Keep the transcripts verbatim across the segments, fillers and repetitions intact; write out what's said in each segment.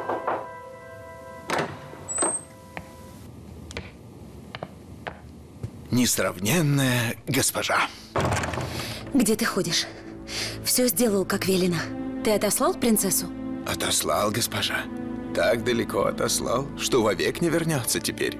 Несравненная госпожа. Где ты ходишь? Все сделал, как велено. Ты отослал принцессу? Отослал, госпожа. Так далеко отослал, что вовек не вернется теперь.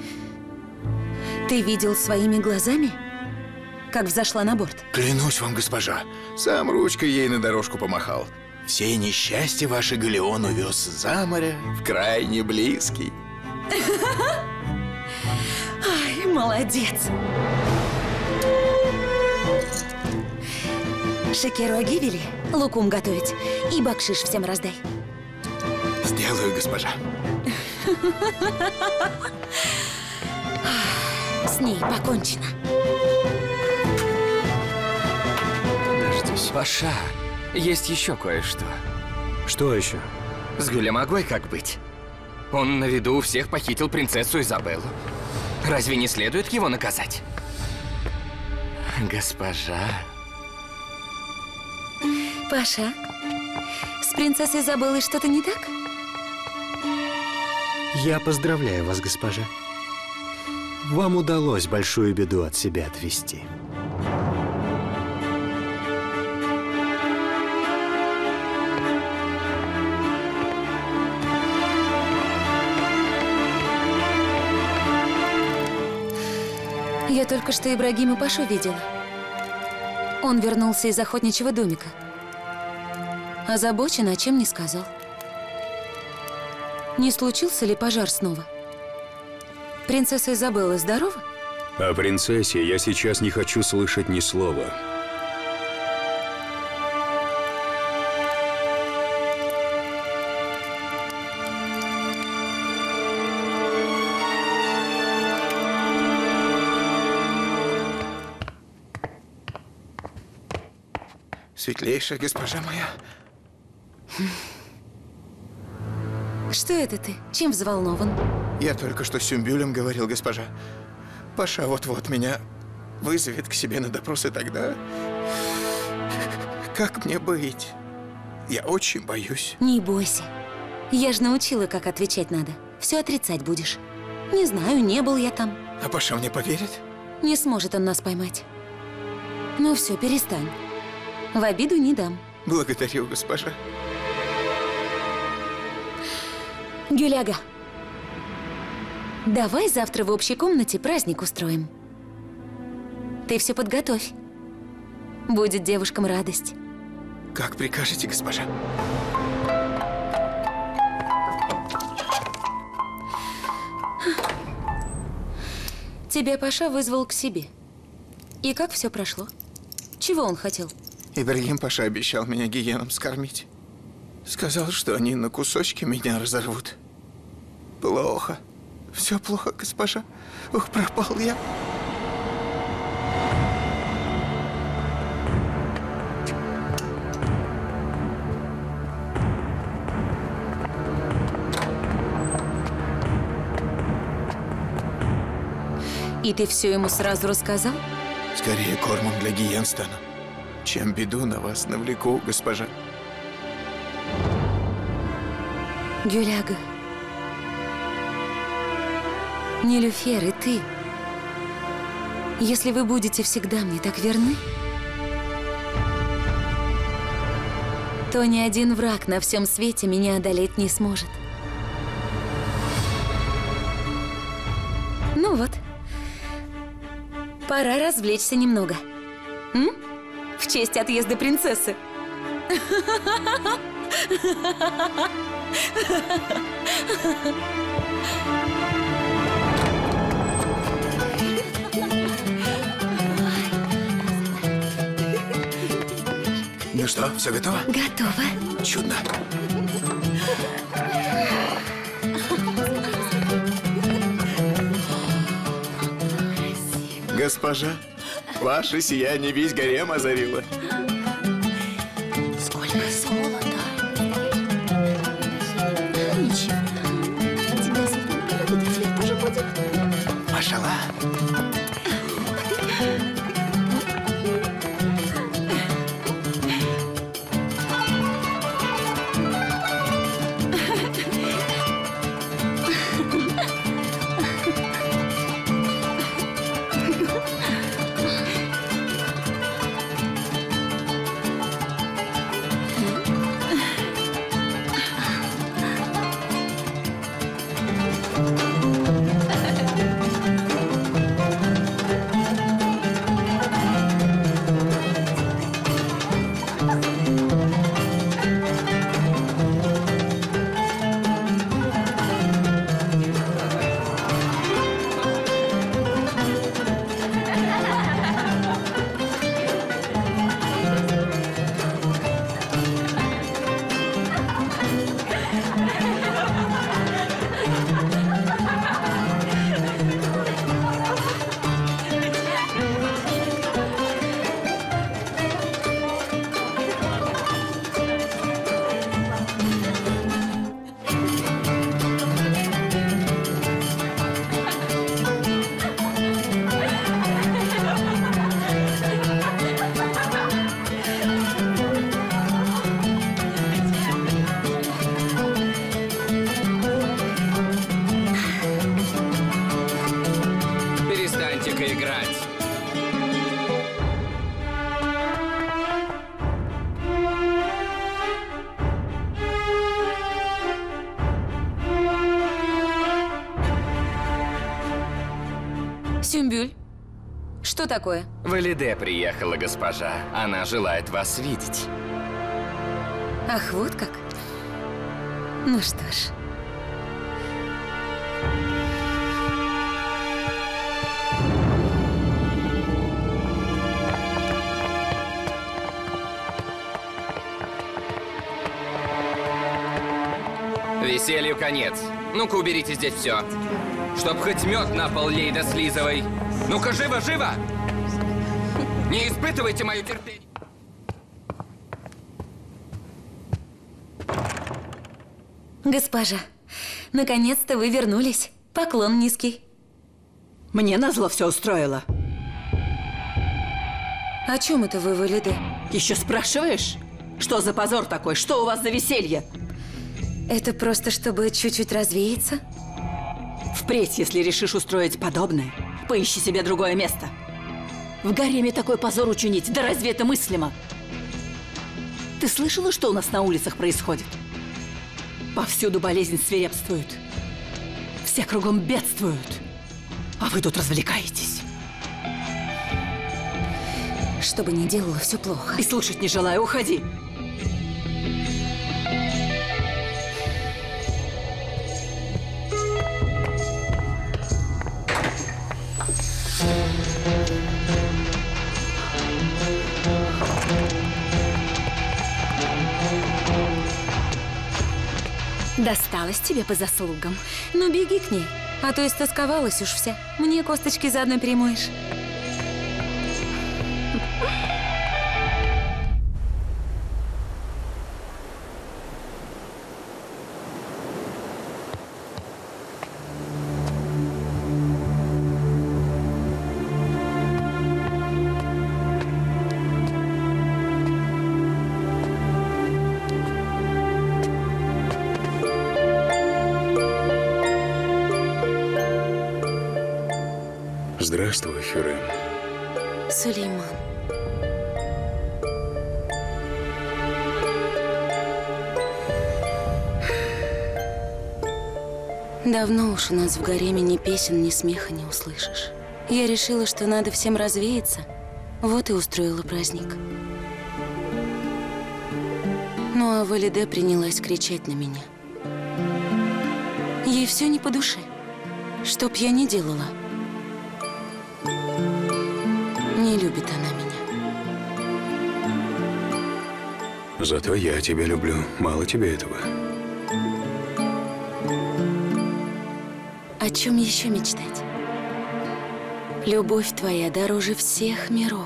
Ты видел своими глазами, как взошла на борт? Клянусь вам, госпожа, сам ручкой ей на дорожку помахал. Все несчастья ваши галеон увез за море в крайне близкий. Ай, молодец. Шекеру Агивели лукум готовить и бакшиш всем раздай. Сделаю, госпожа. С ней покончено. Дождись. Паша, есть еще кое-что. Что еще? С Гулямагой как быть? Он на виду у всех похитил принцессу Изабеллу. Разве не следует его наказать? Госпожа. Паша, с принцессой Изабеллой что-то не так? Я поздравляю вас, госпожа. Вам удалось большую беду от себя отвести. Я только что Ибрагима Пашу видела. Он вернулся из охотничьего домика. Озабочен, о чем не сказал. Не случился ли пожар снова? Принцесса Изабелла здорова? О принцессе я сейчас не хочу слышать ни слова. Светлейшая госпожа моя. Что это ты? Чем взволнован? Я только что с Сюмбюлем говорил, госпожа. Паша вот-вот меня вызовет к себе на допрос, и тогда... Как мне быть? Я очень боюсь. Не бойся. Я же научила, как отвечать надо. Все отрицать будешь. Не знаю, не был я там. А Паша мне поверит? Не сможет он нас поймать. Ну все, перестань. В обиду не дам. Благодарю, госпожа. Гюляга, давай завтра в общей комнате праздник устроим. Ты все подготовь. Будет девушкам радость. Как прикажете, госпожа. Тебя Паша вызвал к себе. И как все прошло? Чего он хотел? Ибрагим Паша обещал меня гиенам скормить. Сказал, что они на кусочки меня разорвут. Плохо. Все плохо, госпожа. Ух, пропал я. И ты все ему сразу рассказал? Скорее кормом для гиен стану, чем беду на вас навлеку, госпожа. Гюляга, Нилюфер и ты, если вы будете всегда мне так верны, то ни один враг на всем свете меня одолеть не сможет. Ну вот, пора развлечься немного. М? В честь отъезда принцессы. Ну что, все готово? Готово. Чудно. Госпожа, ваше сияние весь гарем озарило. Сколько золота. Ничего. Тебя этот цвет тоже будет. Машалла. Сюмбюль, что такое? Валиде приехала, госпожа. Она желает вас видеть. Ах, вот как. Ну что ж. Веселью конец. Ну-ка, уберите здесь все. Чтоб хоть мед на пол Лейда слизывай. Ну-ка, живо, живо! Не испытывайте мое терпение. Госпожа, наконец-то вы вернулись. Поклон низкий. Мне назло все устроило. О чем это вы, Валиде? Еще спрашиваешь? Что за позор такой? Что у вас за веселье? Это просто чтобы чуть-чуть развеяться? Впредь, если решишь устроить подобное, поищи себе другое место. В гареме такой позор учинить, да разве это мыслимо? Ты слышала, что у нас на улицах происходит? Повсюду болезнь свирепствует. Все кругом бедствуют. А вы тут развлекаетесь. Что бы ни делала, все плохо. И слушать не желаю, уходи. Досталось тебе по заслугам. Ну, беги к ней, а то истосковалась уж вся. Мне косточки заодно перемоешь. Здравствуй, Хюррем. Сулейман. Давно уж у нас в гареме ни песен, ни смеха не услышишь. Я решила, что надо всем развеяться. Вот и устроила праздник. Ну а Валиде принялась кричать на меня. Ей все не по душе. Чтоб я не делала. Не любит она меня. Зато я тебя люблю. Мало тебе этого. О чем еще мечтать? Любовь твоя дороже всех миров.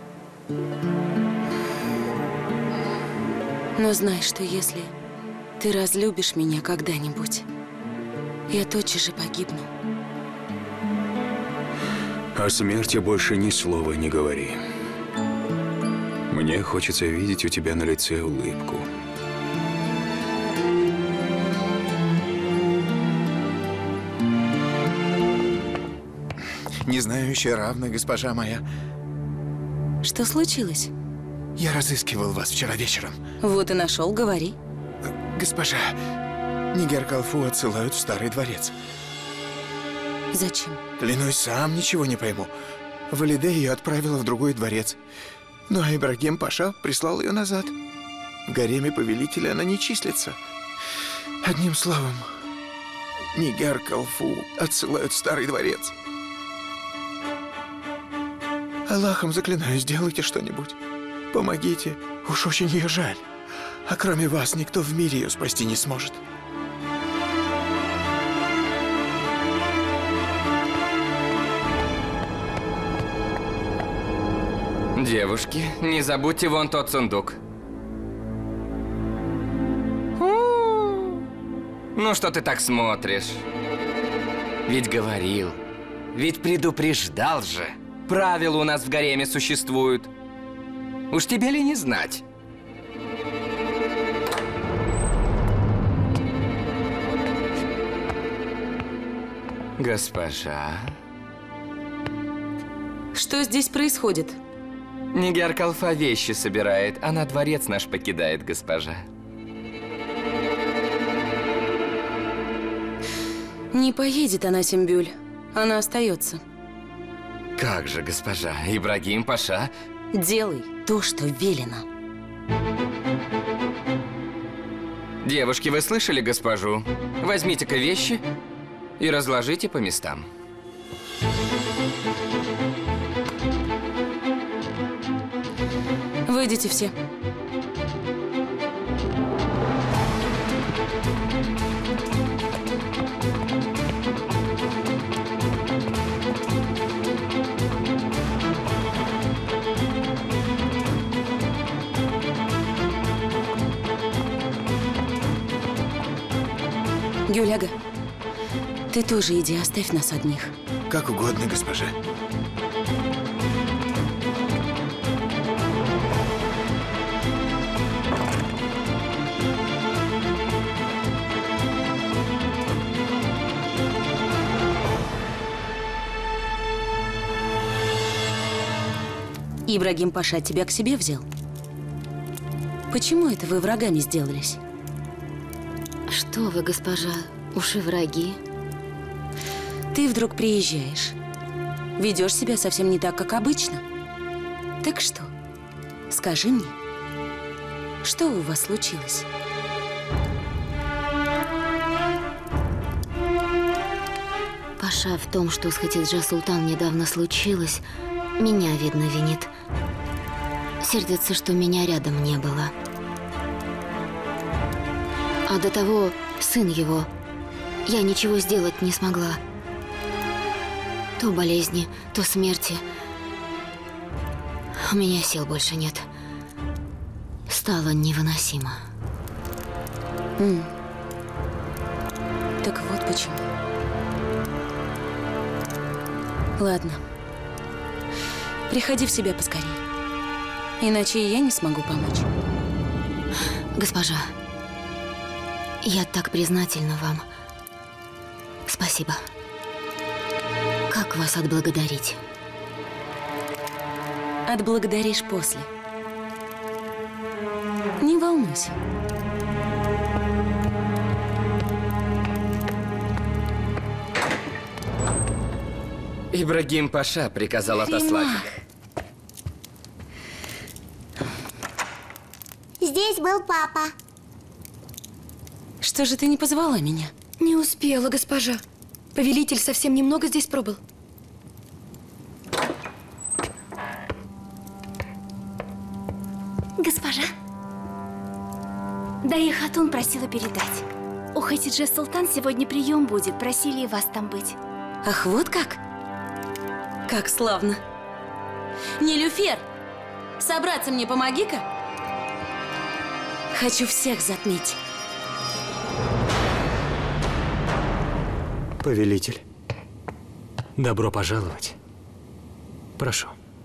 Но знай, что если ты разлюбишь меня когда-нибудь, я тотчас же погибну. О смерти больше ни слова не говори. Мне хочется видеть у тебя на лице улыбку. Не знаю еще равно, госпожа моя. Что случилось? Я разыскивал вас вчера вечером. Вот и нашел, говори. Госпожа, Нигер Калфу отсылают в Старый дворец. Зачем? Клянусь, сам ничего не пойму. Валиде ее отправила в другой дворец. Ну а Ибрагим Паша прислал ее назад. В гареме повелителя она не числится. Одним словом, Нигер Калфу отсылают в Старый дворец. Аллахом заклинаю, сделайте что-нибудь. Помогите. Уж очень ее жаль. А кроме вас никто в мире ее спасти не сможет. Девушки, не забудьте вон тот сундук. Ну что ты так смотришь? Ведь говорил, ведь предупреждал же. Правила у нас в гареме существуют. Уж тебе ли не знать? Госпожа. Что здесь происходит? Нигер Калфа вещи собирает, она дворец наш покидает, госпожа. Не поедет она, Сюмбюль. Она остается. Как же, госпожа, Ибрагим Паша? Делай то, что велено. Девушки, вы слышали госпожу? Возьмите-ка вещи и разложите по местам. Выйдите все. Гюляга, ты тоже иди, оставь нас одних. Как угодно, госпожа. Ибрагим Паша тебя к себе взял? Почему это вы врагами сделались? Что вы, госпожа, уж и враги. Ты вдруг приезжаешь. Ведешь себя совсем не так, как обычно. Так что? Скажи мне, что у вас случилось? Паша в том, что с Хатиджа Султан недавно случилось, меня, видно, винит. Сердится, что меня рядом не было. А до того сын его. Я ничего сделать не смогла. То болезни, то смерти. У меня сил больше нет. Стало невыносимо. М. Так вот почему. Ладно. Приходи в себя поскорее. Иначе и я не смогу помочь. Госпожа, я так признательна вам. Спасибо. Как вас отблагодарить? Отблагодаришь после. Не волнуйся. Ибрагим Паша приказал отослать. Здесь был папа. Что же ты не позвала меня? Не успела, госпожа. Повелитель совсем немного здесь пробыл. Госпожа, да и Хатун просила передать. У Хатиджа Султан сегодня прием будет. Просили и вас там быть. Ах, вот как? Как славно. Нилюфер, собраться мне помоги-ка. Хочу всех затмить. Повелитель, добро пожаловать. Прошу.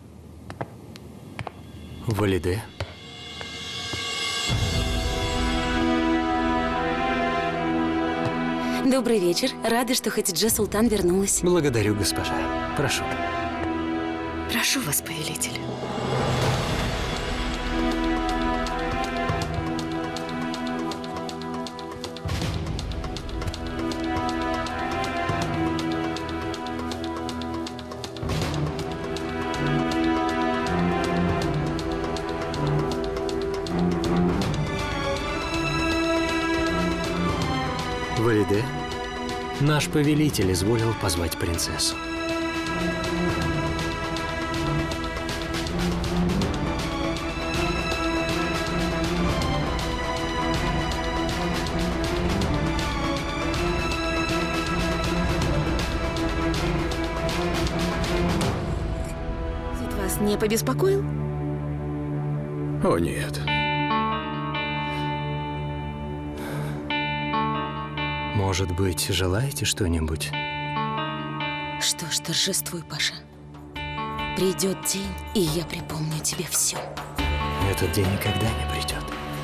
Валиде. Добрый вечер. Рада, что Хатиджа Султан вернулась. Благодарю, госпожа. Прошу. Прошу вас, повелитель. Валиде, наш повелитель изволил позвать принцессу. Вид вас не побеспокоил? О, нет. Может быть, желаете что-нибудь? Что ж, торжествуй, Паша. Придет день, и я припомню тебе все. Этот день никогда не придет.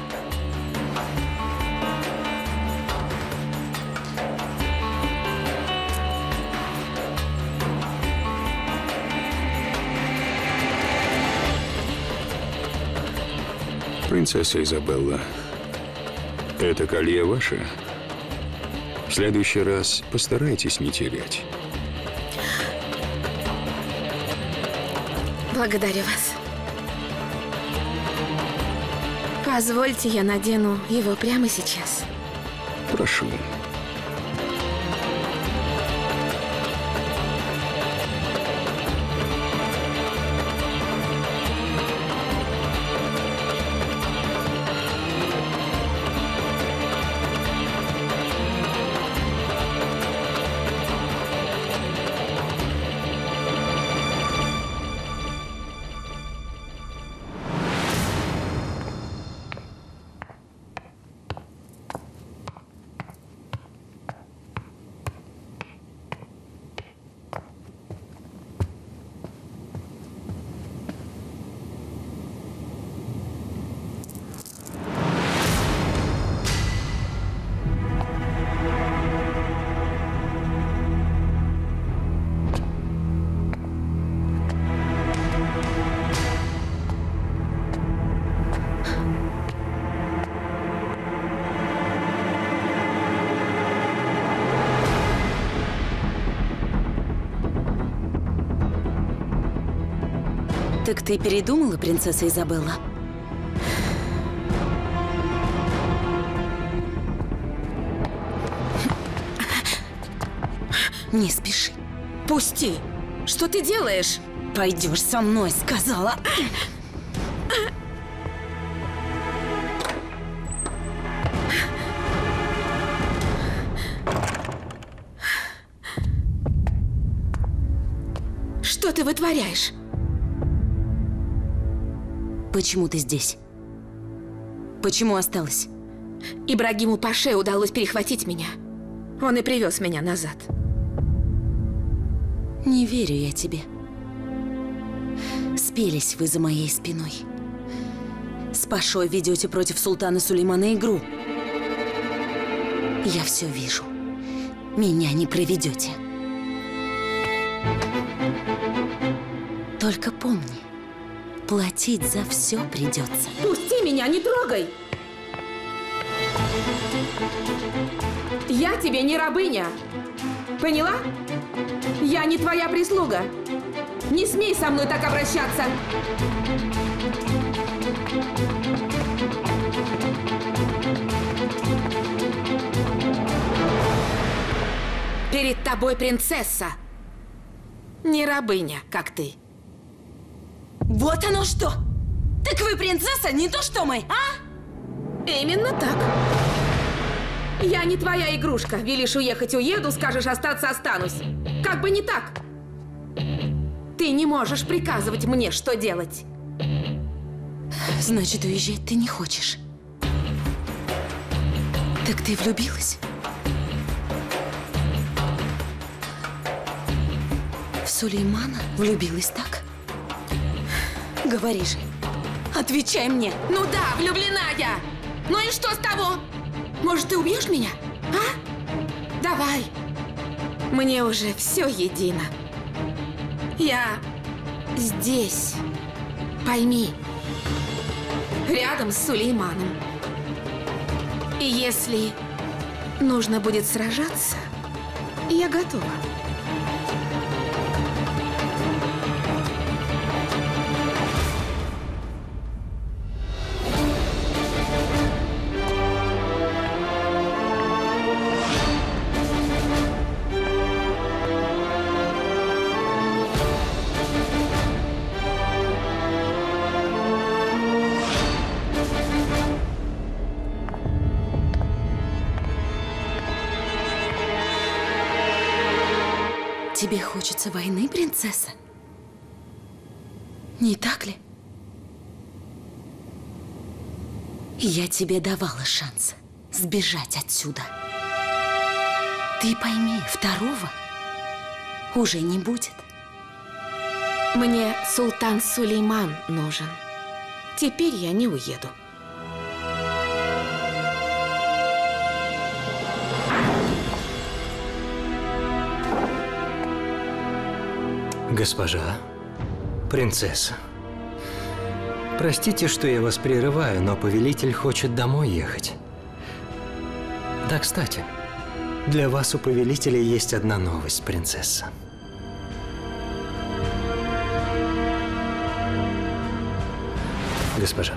Принцесса Изабелла, это колье ваше? В следующий раз постарайтесь не терять. Благодарю вас. Позвольте, я надену его прямо сейчас. Прошу. Так ты передумала, принцесса Изабелла? Не спеши. Пусти! Что ты делаешь? Пойдешь со мной, сказала. Что ты вытворяешь? Почему ты здесь? Почему осталась? Ибрагиму Паше удалось перехватить меня. Он и привез меня назад. Не верю я тебе. Спелись вы за моей спиной. С Пашой ведете против султана Сулеймана игру. Я все вижу. Меня не проведете. Только помни, платить за все придется. Пусти меня, не трогай! Я тебе не рабыня. Поняла? Я не твоя прислуга. Не смей со мной так обращаться. Перед тобой принцесса. Не рабыня, как ты. Вот оно что! Так вы принцесса, не то что мы, а? Именно так. Я не твоя игрушка. Велишь уехать — уеду, скажешь остаться — останусь. Как бы не так. Ты не можешь приказывать мне, что делать. Значит, уезжать ты не хочешь. Так ты влюбилась? В Сулеймана влюбилась, так? Говори же. Отвечай мне. Ну да, влюблена я. Ну и что с того? Может, ты убьешь меня? А? Давай. Мне уже все едино. Я здесь. Пойми. Рядом с Сулейманом. И если нужно будет сражаться, я готова. Тебе хочется войны, принцесса? Не так ли? Я тебе давала шанс сбежать отсюда. Ты пойми, второго уже не будет. Мне султан Сулейман нужен. Теперь я не уеду. Госпожа, принцесса, простите, что я вас прерываю, но повелитель хочет домой ехать. Да, кстати, для вас у повелителя есть одна новость, принцесса. Госпожа.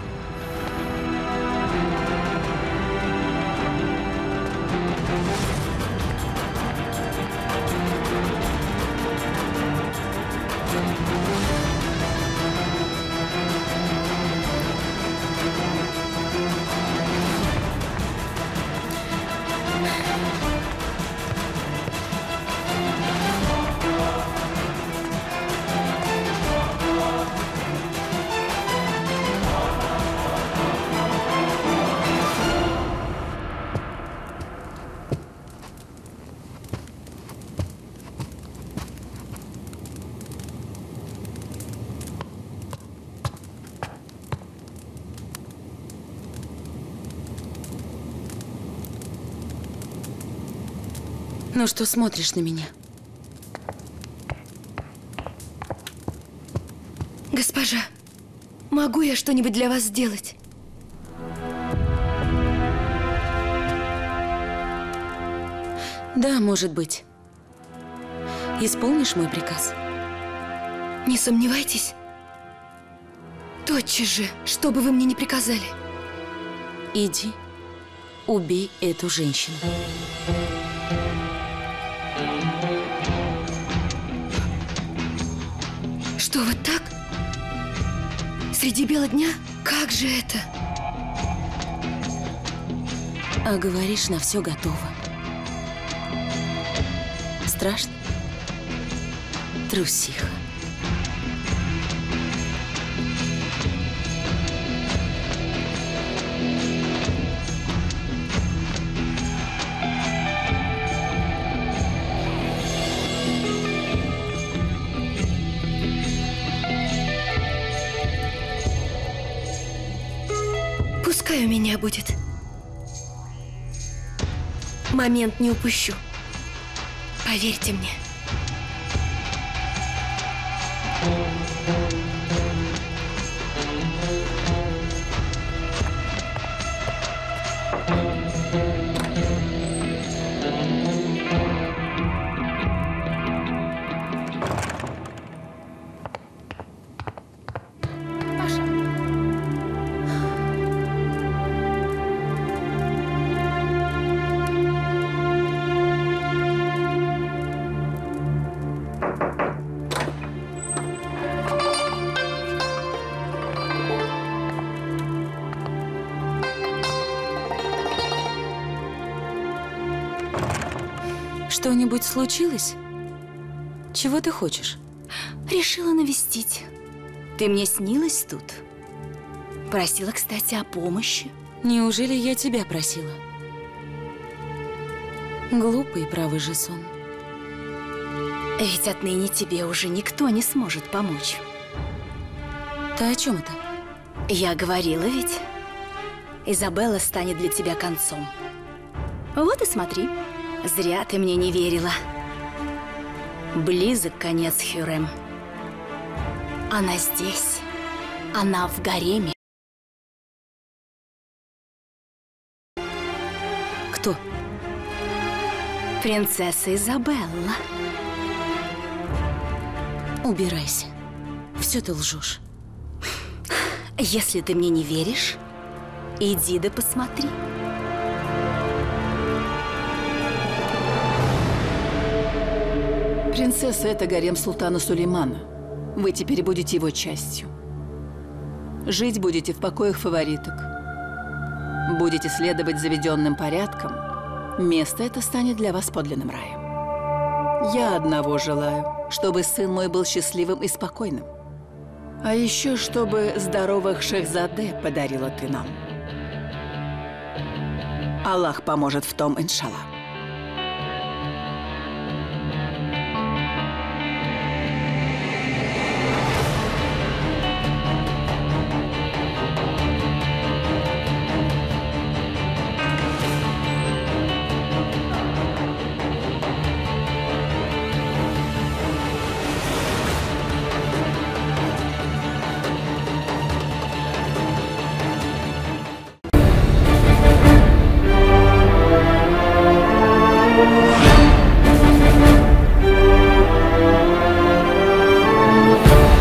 Ну что смотришь на меня? Госпожа, могу я что-нибудь для вас сделать? Да, может быть. Исполнишь мой приказ? Не сомневайтесь. Тотчас же, что бы вы мне ни приказали. Иди, убей эту женщину. Что, вот так? Среди бела дня? Как же это? А говоришь, на все готово. Страшно? Трусиха. Пускай у меня будет. Момент не упущу. Поверьте мне. Что-нибудь случилось? Чего ты хочешь? Решила навестить. Ты мне снилась тут? Просила, кстати, о помощи. Неужели я тебя просила? Глупый, правый же сон. Ведь отныне тебе уже никто не сможет помочь. Ты о чем это? Я говорила ведь. Изабелла станет для тебя концом. Вот и смотри. Зря ты мне не верила. Близок конец, Хюррем. Она здесь. Она в гареме. Кто? Принцесса Изабелла. Убирайся. Все ты лжешь. Если ты мне не веришь, иди да посмотри. Принцесса – это гарем султана Сулеймана. Вы теперь будете его частью. Жить будете в покоях фавориток. Будете следовать заведенным порядкам. Место это станет для вас подлинным раем. Я одного желаю, чтобы сын мой был счастливым и спокойным. А еще, чтобы здоровых шехзаде подарила ты нам. Аллах поможет в том, иншаллах.